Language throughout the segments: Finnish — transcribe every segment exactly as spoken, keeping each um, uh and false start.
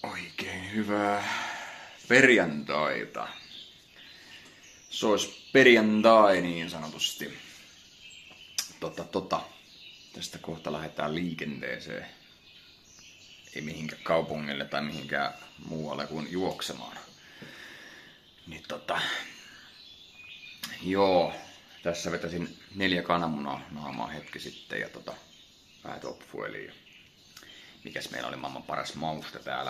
Oikein hyvää perjantaita. Se olisi perjantai niin sanotusti. Tota, tota. Tästä kohta lähdetään liikenteeseen. Ei mihinkään kaupungille tai mihinkään muualle kuin juoksemaan. Niin tota. Joo. Tässä vetäsin neljä kananmunaa naamaa hetki sitten ja tota. Vähän topfueliin. Mikäs meillä oli maailman paras mauste täällä?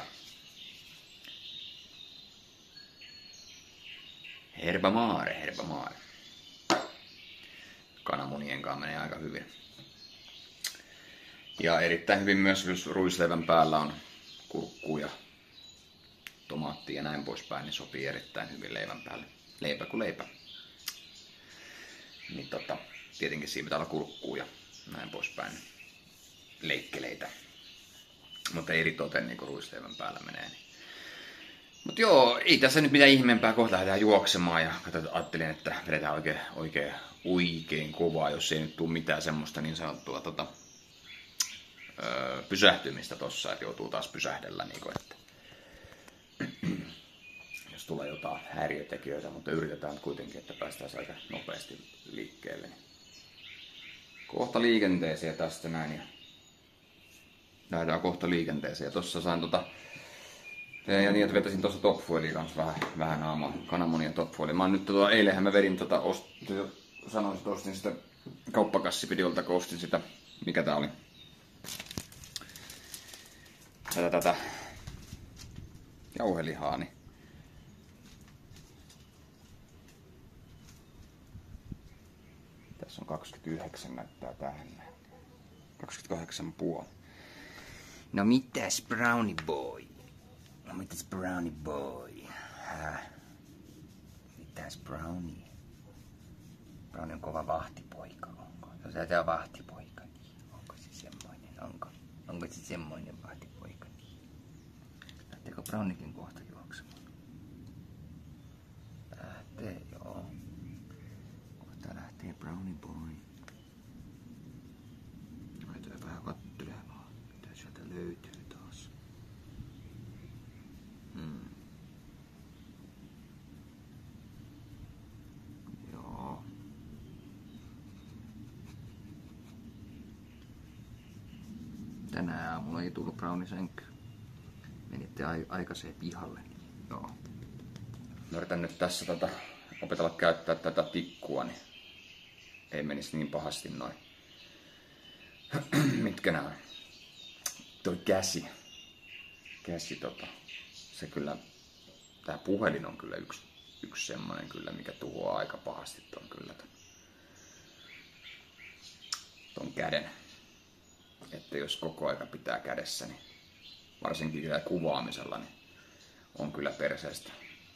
Herbamaare, herbamaare. Kananmunien kanssa menee aika hyvin. Ja erittäin hyvin myös, jos ruisleivän päällä on kurkkuu ja tomaattia ja näin poispäin, niin sopii erittäin hyvin leivän päälle. Leipä kuin leipä. Niin tota, tietenkin siinä pitää olla kurkkuu ja näin poispäin. Leikkeleitä. Mutta ei eritoten niin kuin ruisleivän päällä menee. Niin. Mutta joo, ei tässä nyt mitään ihmeempää. Kohta lähdetään juoksemaan ja ajattelin, että vedetään oikein, oikein, oikein kovaa, jos ei nyt tule mitään semmoista niin sanottua tota, öö, pysähtymistä tossa, että joutuu taas pysähdellä. Niin kuin, että jos tulee jotain häiriötekijöitä, mutta yritetään kuitenkin, että päästään aika nopeasti liikkeelle. Niin. Kohta liikenteeseen tästä näin. Ja lähdetään kohta liikenteeseen. Ja tossa sain tota... Ja niin, että vetäisin tuossa topfuelia kanssa vähän, vähän naamaa. Kananmunia topfuelia. Mä oon nyt tota... Eilenhän mä vedin tota... Ost, sanoin, että ostin sitä kauppakassipidiolta, kun ostin sitä... Mikä tää oli? Tätä tätä... Jauhelihaa, niin... Tässä on kaksikymmentäyhdeksän näyttää tähän. kaksikymmentäkahdeksan puoli. No mitäs brownie boy? No mitäs brownie boy? Häh? Mitäs brownie? Brownie on kova vahtipoika, onko? Jos sä on vahtipoika, niin onko se semmoinen? Onko? Onko se semmoinen vahtipoika? Lähteekö browniekin kohta juoksemaan? Lähtee, joo. Kohta lähtee brownie boy. Laitoin vähän kattelemaan, mitä sieltä löytyy taas. Hmm. Joo. Tänään aamulla ei tullut brownie sänky. Menitte aikaiseen pihalle. Joo. Mä yritän nyt tässä tota, opetella käyttää tätä tikkua, niin ei menisi niin pahasti noin. Mitkä nää on? Toi käsi. Käsi tota. Se kyllä, tää puhelin on kyllä yksi, yksi semmonen kyllä, mikä tuhoaa aika pahasti ton kyllä ton, ton käden. Että jos koko aika pitää kädessä, niin varsinkin kuvaamisella, niin on kyllä perseestä.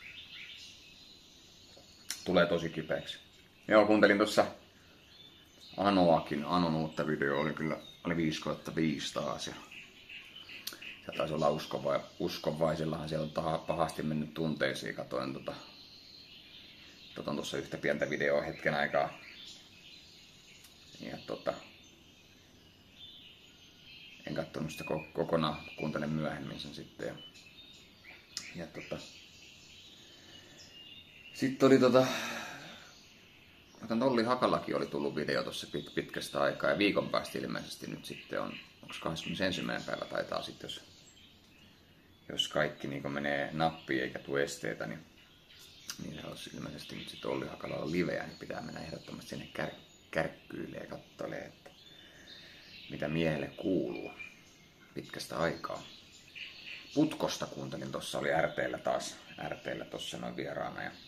Tulee tosi kipeäksi. Joo, kuuntelin tossa Anoakin. Anon uutta video oli kyllä oli viisi kautta viisi taas. Ja se taisi olla uskova, uskovaisillahan siellä on pahasti mennyt tunteisiin. Katoin tota, tota tuossa yhtä pientä videoa hetken aikaa. Ja tota, en katsonut sitä kokonaan, kuuntelen myöhemmin sen sitten. Ja, ja tota, sitten oli tota, Olli Hakallakin oli tullut video tuossa pit, pitkästä aikaa ja viikon päästä ilmeisesti nyt sitten on, onko kahdeskymmenesensimmäinen päivä taitaa sitten, jos, jos kaikki niin menee nappiin eikä tule esteitä, niin, niin se olisi ilmeisesti nyt sitten Olli Hakalla liveä, niin pitää mennä ehdottomasti sinne kär, kärkkyille ja katsolee, että mitä miehelle kuuluu pitkästä aikaa. Putkosta kuuntelin, tuossa oli R T:llä taas, R T:llä tuossa noin vieraana ja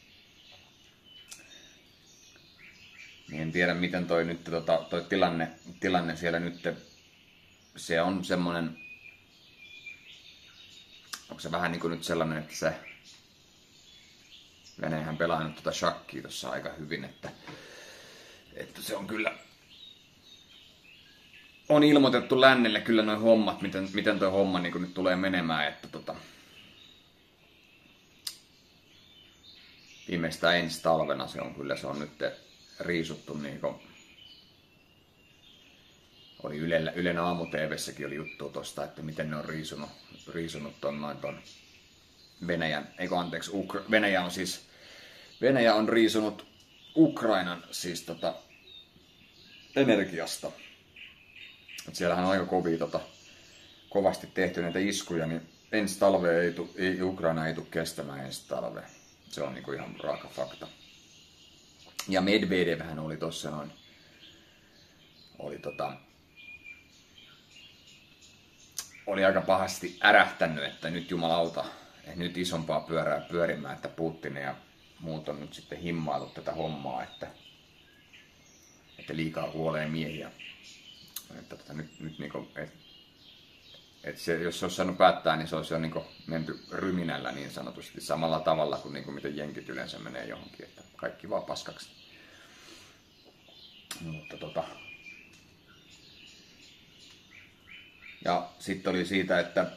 niin en tiedä miten toi nyt tota, toi tilanne, tilanne siellä nyt, se on semmonen, onko se vähän niinku nyt sellainen, että se Venäjähän pelaa nyt tota shakkia tossa aika hyvin, että, että se on kyllä, on ilmoitettu lännelle kyllä noin hommat, miten, miten toi homma niinku nyt tulee menemään, että tota, viimeistään ensi talvena se on kyllä, se on nyt riisuttu niinku oli Ylellä, Ylen aamu-T V:ssäkin oli juttu tosta, että miten ne on riisunut, riisunut ton noin ton Venäjän, eikö anteeksi, Ukra- Venäjä on siis, Venäjä on riisunut Ukrainan siis tota energiasta. Et siellähän on aika kovia tota, kovasti tehty näitä iskuja, niin ensi talve ei, tu, ei Ukraina ei tule kestämään ensi talve. Se on niinku ihan raaka fakta. Ja Medvedevhän oli tossa noin, oli tota, oli aika pahasti ärähtänyt, että nyt jumalauta, että nyt isompaa pyörää pyörimään, että Putin ja muut on nyt sitten himmailu tätä hommaa, että, että liikaa kuolee miehiä. Että tota, nyt, nyt niinku, et, et se, jos se olisi saanut päättää, niin se olisi jo niinku menty ryminällä niin sanotusti samalla tavalla kuin niinku miten jenkit yleensä menee johonkin, että kaikki vaan paskaksi. Mutta tota, ja sitten oli siitä, että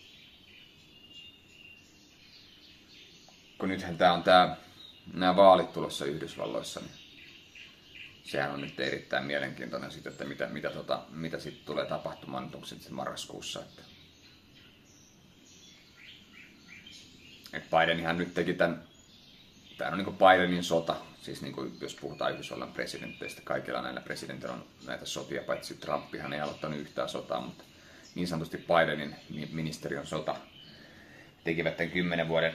kun nythän tää on tää, nämä vaalit tulossa Yhdysvalloissa, niin sehän on nyt erittäin mielenkiintoinen sitten, että mitä, mitä, tota, mitä sitten tulee tapahtumaan nyt onko sitten marraskuussa. Että, että Bidenihan nyt teki tämän, tämä on niin kuin Bidenin sota, siis niin kuin jos puhutaan Yhdysvallan presidentteistä, kaikilla näillä presidentillä on näitä sotia, paitsi Trumpihan ei aloittanut yhtään sotaa, mutta niin sanotusti Bidenin ministeriön sota tekivät tämän kymmenen vuoden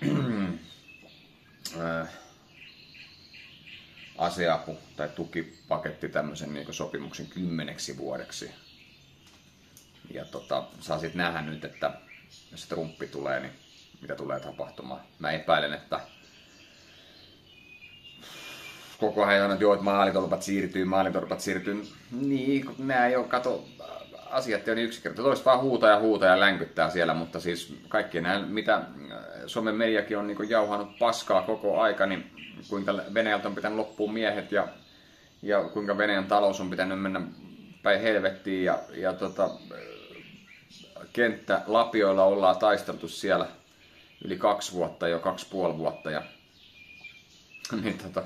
aseapu tai tukipaketti tämmöisen niin sopimuksen kymmeneksi vuodeksi. Ja tota, saa sitten nähdä nyt, että jos Trumpi tulee, niin mitä tulee tapahtumaan. Mä epäilen, että koko ajan että joo, että maalitolpat siirtyy, maalitolpat siirtyy. Niin, kun nää ei ole, kato, asiat ei ole niin yksinkertaisesti. Toista vaan huutaa ja huutaa ja länkyttää siellä, mutta siis kaikki nämä, mitä Suomen mediakin on niin jauhanut paskaa koko aika, niin kuinka Venäjältä on pitänyt loppua miehet ja, ja kuinka Venäjän talous on pitänyt mennä päin helvettiin ja, ja tota, kenttä lapioilla ollaan taisteltu siellä yli kaksi vuotta, jo kaksi puoli vuotta ja niin tota,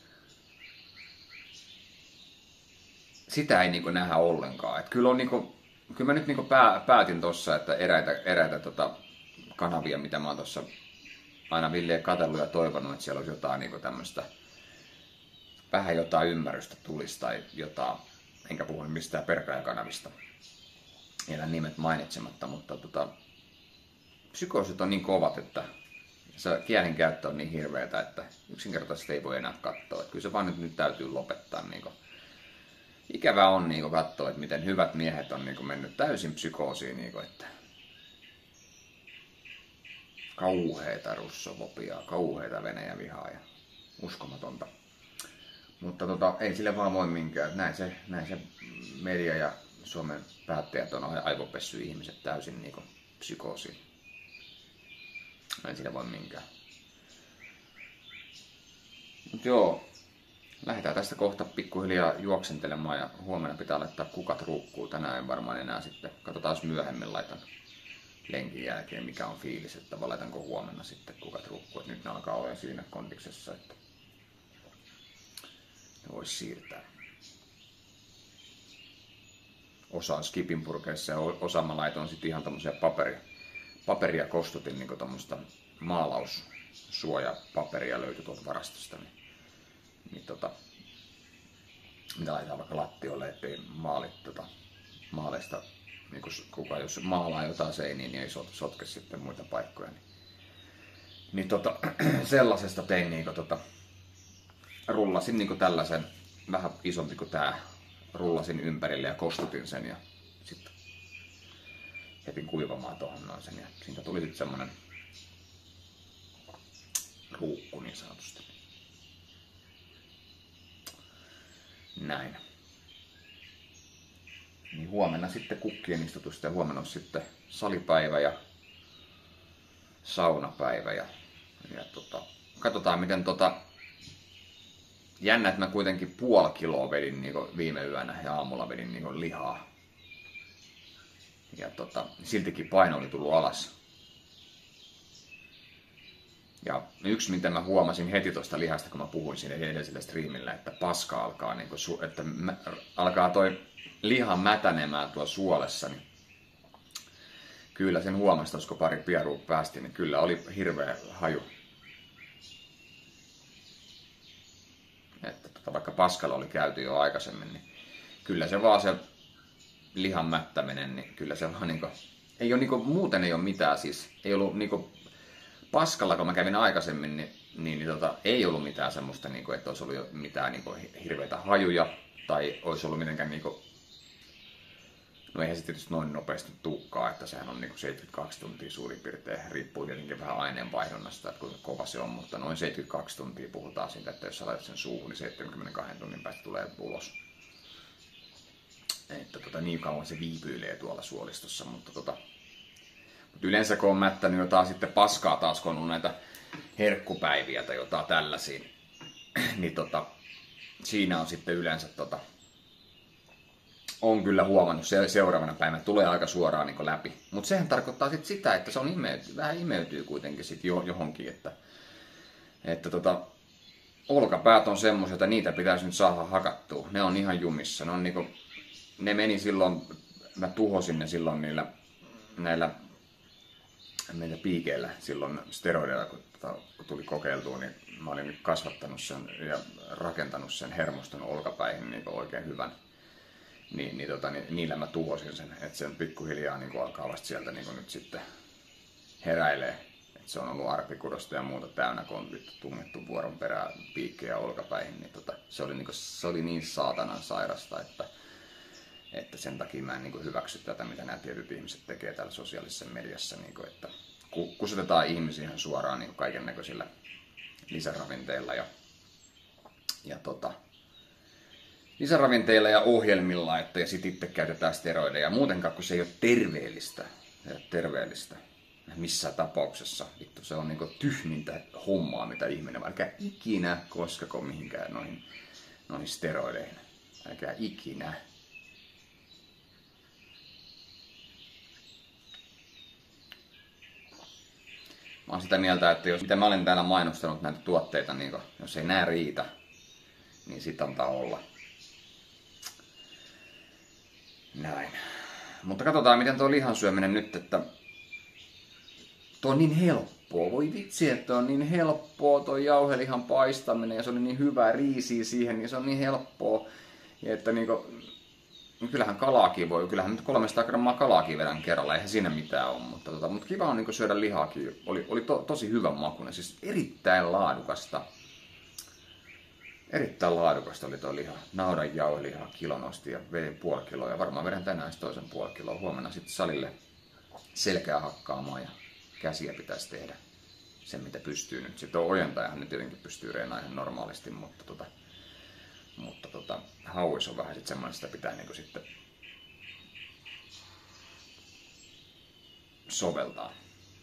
sitä ei niinku nähdä ollenkaan. Et kyllä, on niinku, kyllä mä nyt niinku pää, päätin tossa, että eräitä, eräitä tota kanavia, mitä mä oon tossa aina Villeen katsellut ja toivonut, että siellä olisi jotain niinku tämmöistä, vähän jotain ymmärrystä tulisi tai jotain, enkä puhu mistään perkaajakanavista, vielä nimet mainitsematta, mutta tota, psykoosit on niin kovat, että se kielenkäyttö on niin hirveätä, että yksinkertaisesti ei voi enää katsoa. Että kyllä se vaan nyt, nyt täytyy lopettaa. Niin kuin. Ikävää on niin katsoa, että miten hyvät miehet on niin mennyt täysin psykoosiin. Niin kuin, että kauheita russofobiaa, kauheita Venäjän vihaa ja uskomatonta. Mutta tota, ei sille vaan voi minkään. Näin se, näin se media ja Suomen päättäjät on aivopessy ihmiset täysin niin psykoosiin. Ei sille voi minkään. Mut joo, lähdetään tästä kohta pikkuhiljaa juoksentelemaan ja huomenna pitää laittaa kukat ruukkuu. Tänään en varmaan enää sitten. Katsotaan jos myöhemmin laitan lenkin jälkeen mikä on fiilis, että laitanko huomenna sitten kukat ruukkuu. Nyt ne alkaa olla siinä kondiksessa, että ne vois siirtää. Osa on skipinpurkeissa ja osa mä laitoin sitten ihan tämmöisiä paperia. Paperia kostutin niin tuommoista maalaussuojapaperia löytyi tuolta varastosta. Niin, niin tota, mitä laitetaan vaikka lattioille, ettei maalit tota, maaleista, niin kuka jos maalaa jotain seiniin, niin ei sotke sitten muita paikkoja. Niin, niin tota, sellaisesta tein niin tota, rullasin niin tällaisen, vähän isompi kuin tää, rullasin ympärille ja kostutin sen ja sitten jätin kuivamaan tuohon noin sen ja siitä tuli sitten semmonen ruukku niin sanotusti. Näin. Niin huomenna sitten kukkien istutusta ja huomenna on sitten salipäivä ja saunapäivä ja, ja tota, katsotaan miten tota jännä, että mä kuitenkin puoli kiloa vedin niin viime yönä ja aamulla vedin niin lihaa. Ja tota, siltikin paino oli tullut alas. Ja yksi, mitä mä huomasin heti tuosta lihasta, kun mä puhuin siinä edellisellä striimillä, että paska alkaa, niin kuin, että mä, alkaa toi liha mätänemään tuolla suolessa, niin kyllä sen huomasi, kun pari pierua päästi, niin kyllä oli hirveä haju. Että tota, vaikka paskalla oli käyty jo aikaisemmin, niin kyllä se vaan se lihan mättäminen, niin kyllä se vaan niinku, ei ole niinku, muuten ei ole mitään siis, ei ollut niinku, paskalla kun mä kävin aikaisemmin, niin, niin, niin tota, ei ollut mitään semmoista, niinku, että olisi ollut jo mitään niinku, hirveitä hajuja, tai olisi ollut mitenkään niinku, no eihän se tietysti noin nopeasti tukkaa, että sehän on niinku seitsemänkymmentäkaksi tuntia suurin piirtein, riippuu tietenkin vähän aineenvaihdonnasta, että kuinka kova se on, mutta noin seitsemänkymmentäkaksi tuntia puhutaan siitä, että jos sä laitat sen suuhun, niin seitsemänkymmentäkaksi tunnin päästä tulee ulos. Että tota, niin kauan se viipyilee tuolla suolistossa, mutta, tota, mutta yleensä kun on mättänyt jotain sitten paskaa taas, kun on näitä herkkupäiviä tai jotain tällaisia, niin tota, siinä on sitten yleensä tota, on kyllä huomannut se seuraavana päivänä, tulee aika suoraan niin läpi. Mutta sehän tarkoittaa sit sitä, että se on imeytyy, vähän imeytyy kuitenkin sit johonkin, että, että tota, olkapäät on semmoisia, että niitä pitäisi nyt saada hakattua. Ne on ihan jumissa. Ne, on niinku, ne meni silloin, mä tuhosin ne silloin niillä näillä meillä piikeillä silloin steroideilla, kun, kun tuli kokeiltua, niin mä olin kasvattanut sen ja rakentanut sen hermoston olkapäihin niin oikein hyvän. Niin, niin, tota, niin niillä mä tuhosin sen, että sen pikkuhiljaa niin alkaa vasta sieltä niin nyt sitten heräilee. Et se on ollut arpikudosta ja muuta täynnä, kun on tungettu vuoron perään piikkejä olkapäihin. Niin tota, se, oli, niin kuin, se oli niin saatanan sairasta, että, että sen takia mä en niin hyväksy tätä, mitä nämä tietyt ihmiset tekee täällä sosiaalisessa mediassa. Niin kuin, että kusetetaan ihmisiä ihan suoraan niin kaiken näköisillä lisäravinteilla ja, ja tota, lisäravinteilla ja ohjelmilla, että ja sit itse käytetään steroideja. Muutenkaan, kun se ei ole terveellistä. Ei ole terveellistä. Missään tapauksessa. Vittu, se on niinku tyhmintä hommaa, mitä ihminen. Älkää ikinä koskako mihinkään noihin, noihin steroideihin. Älkää ikinä. Mä oon sitä mieltä, että jos mitä mä olen täällä mainostanut näitä tuotteita, niin jos ei nää riitä, niin sit antaa olla. Näin. Mutta katsotaan, miten tuo lihan syöminen nyt, että tuo on niin helppoa. Voi vitsi, että on niin helppoa tuo jauhelihan paistaminen ja se oli niin hyvää riisiä siihen, niin se on niin helppoa. Ja että niinku, kyllähän kalaakin voi, kyllähän nyt kolmesataa grammaa kalaakin vedän kerralla, eihän siinä mitään ole. Mutta, tota, mutta kiva on niinku syödä lihaakin. Oli, oli to, tosi hyvän makuinen, siis erittäin laadukasta. Erittäin laadukasta oli tuo liha. Naudan jauhelihaa kilon osti ja vedin puoli kiloa. Ja varmaan vedän tänään toisen puoli kiloa. Huomenna sitten salille selkää hakkaamaan ja käsiä pitäisi tehdä sen, mitä pystyy nyt. Sitten ojentajahan nyt tietenkin pystyy reenaamaan ihan normaalisti, mutta, tota, mutta tota, hauis on vähän sitten semmoinen, sitä pitää niinku sitten soveltaa.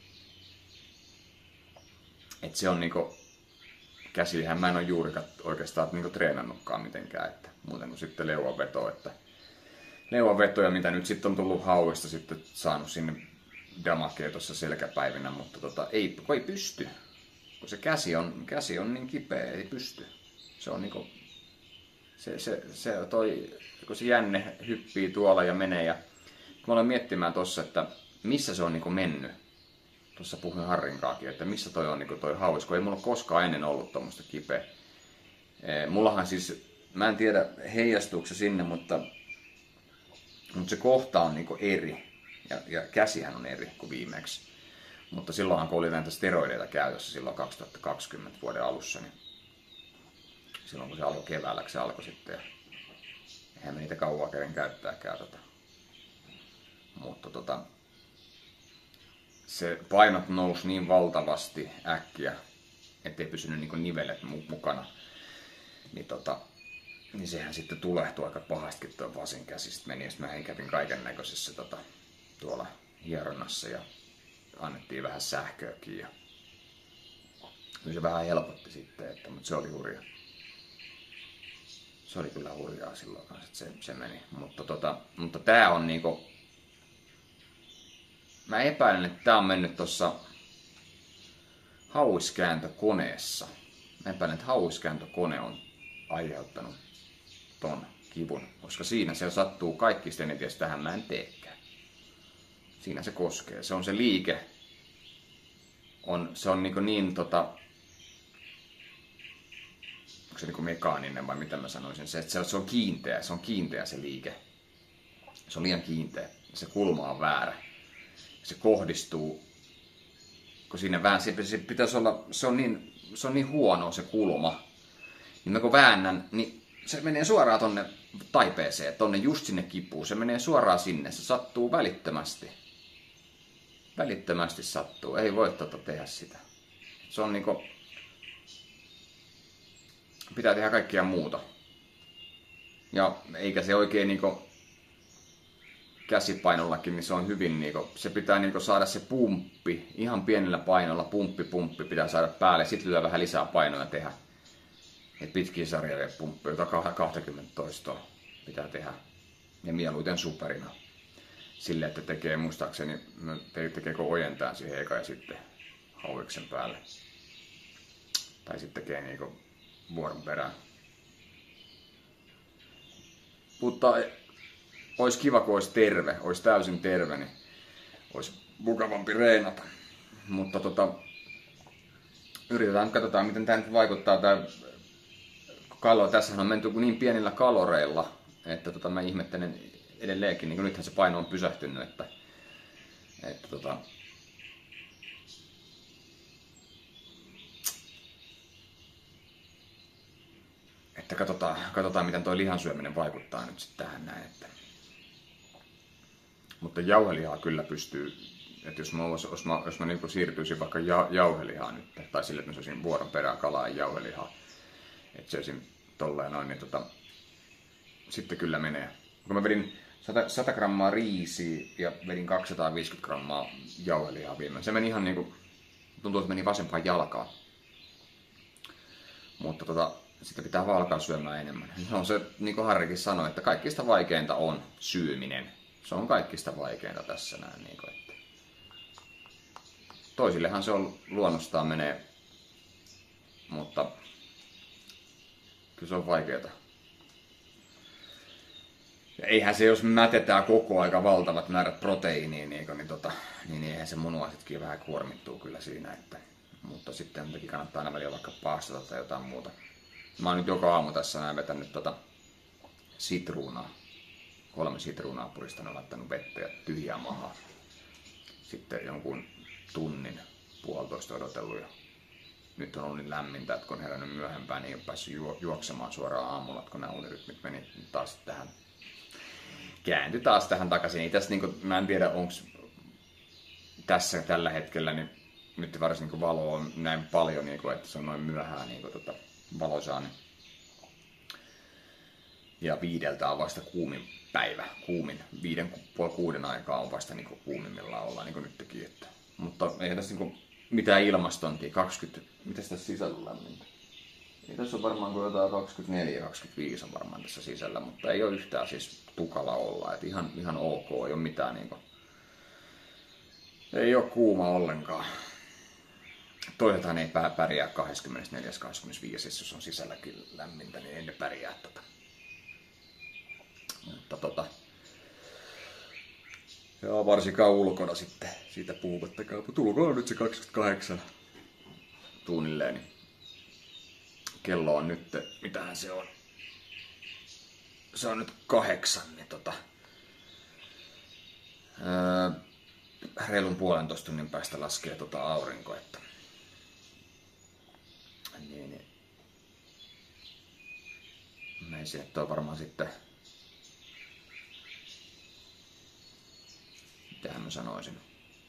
Et se on niinku, käsiähän mä en ole juurikaan oikeastaan niinku treenannutkaan mitenkään, että muuten kuin sitten leuanveto, että leuanvetoja, mitä nyt sitten on tullut hauista, sitten saanut sinne damakea tuossa selkäpäivinä, mutta tota, ei, kun ei pysty, kun se käsi on, käsi on niin kipeä, ei pysty. Se on niinku, se, se, se toi, kun se jänne hyppii tuolla ja menee ja kun mä olen miettimään tossa, että missä se on niinku mennyt. Tuossa puhuin Harrinkaakin, että missä toi on niin toi hauis, kun ei mulla koskaan ennen ollut tuommoista kipeä. Mullahan siis, mä en tiedä heijastuuko se sinne, mutta, mutta se kohta on niin eri. Ja, ja käsihän on eri kuin viimeksi. Mutta silloinhan kun oli näitä steroideita käytössä silloin kaksituhattakaksikymmentä vuoden alussa, niin silloin kun se alkoi keväällä, se alkoi sitten. Ja eihän me niitä kauaa käden käyttääkään. Tota. Mutta tota, se painot nousi niin valtavasti äkkiä, ettei pysynyt niin nivelet mukana. Niin, tota, niin sehän sitten tulehtui aika pahastikin tuon vasen käsistä meni. Ja mä kävin kaiken näköisessä tota, tuolla hieronnassa ja annettiin vähän sähköäkin. Ja kyllä se vähän helpotti sitten, että, mutta se oli hurja. Se oli kyllä hurjaa silloin kanssa, että se, se meni. Mutta, tota, mutta tää on niinku, mä epäilen, että tää on mennyt tossa hauiskääntökoneessa. Mä epäilen, että hauiskääntökone on aiheuttanut ton kivun, koska siinä se sattuu kaikista eniten, jos tähän mä en teekään. Siinä se koskee. Se on se liike. On, se on niin, niin tota... Onko se niin mekaaninen vai mitä mä sanoisin? Se, se, se on kiinteä. Se on kiinteä se liike. Se on liian kiinteä. Se kulma on väärä. Se kohdistuu. Kun siinä vähän, se pitäisi olla, se on niin, se on niin huono se kulma. Niin mä kun väännän, niin se menee suoraan tonne taipeeseen, tonne just sinne kipuun. Se menee suoraan sinne. Se sattuu välittömästi. Välittömästi sattuu. Ei voi tota tehdä sitä. Se on niinku... Pitää tehdä kaikkea muuta. Ja eikä se oikein niinku... Käsipainollakin, niin se on hyvin niinku... Se pitää niinku saada se pumppi. Ihan pienellä painolla pumppi, pumppi pitää saada päälle. Sitten lyö vähän lisää painoa tehdä. Et pitkiä sarjoja pumppeja, jota kaksikymmentä toistoa pitää tehdä. Ja mieluiten superina. Silleen, että tekee muistaakseni, tekeekö ojentaa siihen eka ja sitten hauiksen päälle. Tai sitten tekee niinku vuoron perään. Mutta olisi kiva, kun olisi terve, olisi täysin terve, niin olisi mukavampi reenata. Mutta tota, yritetään, katsotaan miten tämä nyt vaikuttaa. Tää kalo, tässähän on menty niin pienillä kaloreilla, että tota, mä ihmettelen edelleenkin, niin nythän se paino on pysähtynyt, että, että tota, että katsotaan, katsotaan miten toi lihansyöminen vaikuttaa nyt sitten tähän näin, että, mutta jauhelihaa kyllä pystyy, että jos mä, jos mä, jos mä niin siirtyisin vaikka ja, jauhelihaa nyt, tai sille, että mä söisin vuoron perään kalaa ja jauhelihaa, että söisin tolleen noin, niin tota, sitten kyllä menee. Kun mä vedin sata, sata grammaa riisiä ja vedin kaksisataaviisikymmentä grammaa jauhelihaa viimein. Se meni ihan niinku, tuntuu, että meni vasempaan jalkaan. Mutta tota, sitten pitää vaan alkaa syömään enemmän. Se on se, niin kuin Harrikin sanoi, että kaikista vaikeinta on syöminen. Se on kaikista vaikeinta tässä näin. Niin kuin, että toisillehan se on luonnostaan menee, mutta kyllä se on vaikeeta. Ja eihän se, jos mätetään koko aika valtavat määrät proteiiniä, niin, niin, tota, niin eihän se munuaisetkin vähän kuormittuu kyllä siinä. Että, mutta sitten jotenkin kannattaa aina välillä vaikka paastata tai jotain muuta. Mä oon nyt joka aamu tässä näin vetänyt tota sitruunaa. Kolme sitruunaa puristanut, laittanut vettä ja tyhjää mahaa. Sitten jonkun tunnin puolitoista odotellut. Ja nyt on ollut niin lämmintä, että kun on herännyt myöhempään, niin ei ole päässyt juoksemaan suoraan aamulla, kun nämä unirytmit meni taas tähän. Kääntyi taas tähän takaisin. Ei tässä, niin kuin, mä en tiedä, onko tässä tällä hetkellä, niin nyt varsin niin valo on näin paljon, niin kuin, että se on noin myöhään niin kuin, tota, valoisaa. Niin. Ja viideltä on vasta kuumin päivä. Kuumin. Viiden puoli kuuden aikaa on vasta niin kuin, kuumimmillaan ollaan, niin kuin nyt teki. Että. Mutta ei tässä niin kuin, mitään ilmastontia. kaksikymmentä, mitäs tässä sisällä lämmintä? Ei tässä on varmaan kuin jotain kaksikymmentäneljä kaksikymmentäviisi on varmaan tässä sisällä, mutta ei ole yhtään siis tukala olla. Et ihan, ihan ok, ei ole mitään niinku... Ei ole kuuma ollenkaan. Toisethan ei pärjää kaksikymmentäneljä kaksikymmentäviisi, jos on sisälläkin lämmintä, niin ei ne pärjää tota. Mutta tota... Ja varsinkaan ulkona sitten siitä puhumattakaan. Mutta ulkona on nyt se kaksikymmentäkahdeksan tunnilleen. Niin kello on nyt, mitähän se on? Se on nyt kahdeksan, niin tota... Öö, reilun puolentoista tunnin päästä laskee tota aurinko, että... Niin, niin... Mä en sieltä ole varmaan sitten... Mitähän mä sanoisin?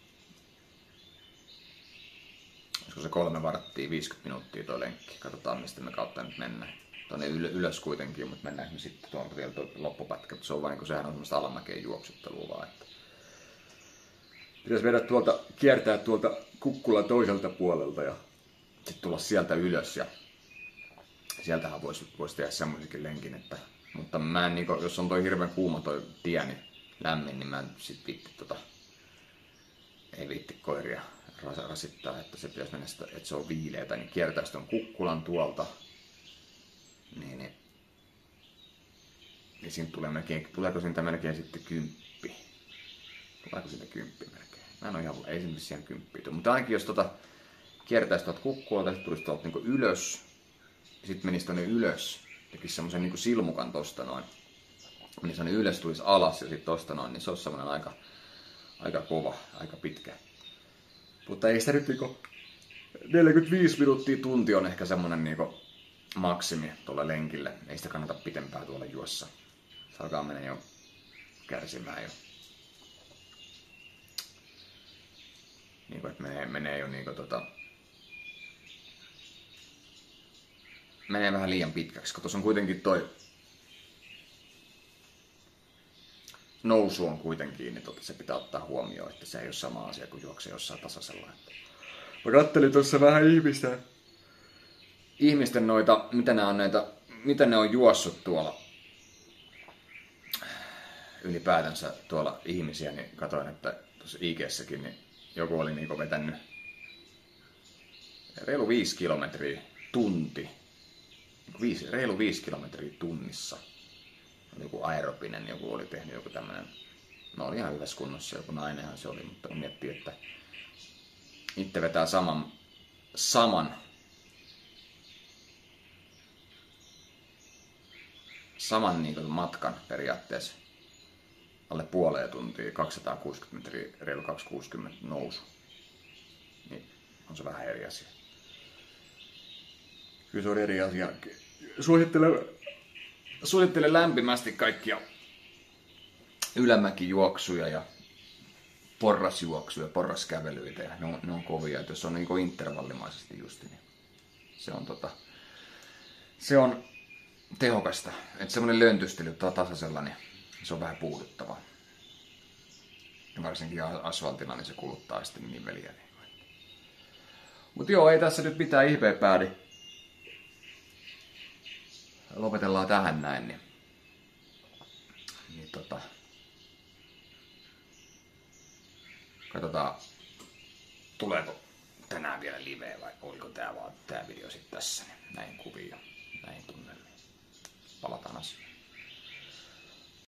Olisiko se kolme varttia, viisikymmentä minuuttia toi lenkki. Katsotaan mistä me kautta nyt mennään. Tuonne ylös kuitenkin, mutta mennään me sitten tuolta vielä tuo loppupätkä. Se on vaan niin kuin, sehän on semmoista alamäkeen juoksuttelua vaan. Että... Pitäisi vedä tuolta, kiertää tuolta kukkulan toiselta puolelta ja sitten tulla sieltä ylös. Ja sieltähän voisi vois tehdä semmoisikin lenkin, että... Mutta mä en, niin kuin, jos on toi hirveän kuuma toi tie, niin lämmin, niin mä en sit viitti tota... Ei viitti koiria rasittaa, että se pitäisi mennä sitä, että se on viileätä, niin kiertää sitten kukkulan tuolta. Niin, niin, niin siitä tulee melkein, tuleeko siitä melkein sitten kymppi? Tuleeko siitä kymppi melkein? Mä en ole ihan, ei se missään kymppiä tule. Mutta ainakin jos tota kiertäisi tuolta kukkulalta, sitten tulisi tuolta niinku ylös, ja sitten menisi tonne ylös, tekisi semmoisen niinku silmukan tosta noin. Menisi tonne ylös, tulisi alas ja sitten tosta noin, niin se olisi semmoinen aika, aika kova, aika pitkä. Mutta ei sitä nyt niinku neljäkymmentäviisi minuuttia tunti on ehkä semmoinen niinku maksimi tuolla lenkillä. Ei sitä kannata pitempää tuolla juossa. Se alkaa mennä jo kärsimään jo. Niinku, että menee, menee jo niinku tota... Menee vähän liian pitkäksi, kun tuossa on kuitenkin toi... Nousu on kuitenkin, niin tota se pitää ottaa huomioon, että se ei ole sama asia kuin juoksee jossain tasaisella. Mä kattelin tuossa vähän ihmistä. Ihmisten noita, mitä ne on näitä, mitä ne on juossut tuolla ylipäätänsä tuolla ihmisiä, niin katsoin, että tuossa I G:ssäkin niin joku oli niinku vetänyt reilu viisi kilometriä tunti, viisi, reilu viisi kilometriä tunnissa. Joku aerobinen, joku oli tehnyt joku tämmönen, no oli ihan hyvässä kunnossa, joku nainenhan se oli, mutta miettii, että itse vetää saman, saman saman niin kuin matkan periaatteessa alle puoleen tuntia, kaksisataakuusikymmentä metriä, reilu kaksisataakuusikymmentä nousu. Niin on se vähän eri asia. Kyllä se on eri asia. Suosittelen, suosittelen lämpimästi kaikkia ylämäkijuoksuja ja porrasjuoksuja, porraskävelyitä. Ja ne, on, ne on kovia, että jos on niin intervallimaisesti justi, niin se on, tota, se on tehokasta. Että semmoinen löntystely tasaisella, niin se on vähän puuduttavaa. Ja varsinkin asfaltilla, niin se kuluttaa sitten niveliä. Mutta joo, ei tässä nyt mitään ihmeä päädi. Lopetellaan tähän näin. Niin, niin tota, katsotaan, tuleeko tänään vielä liveä vai oliko tää vaan tää video sitten tässä. Niin näin kuvia, näin tunnelmiin. Palataan asiaan.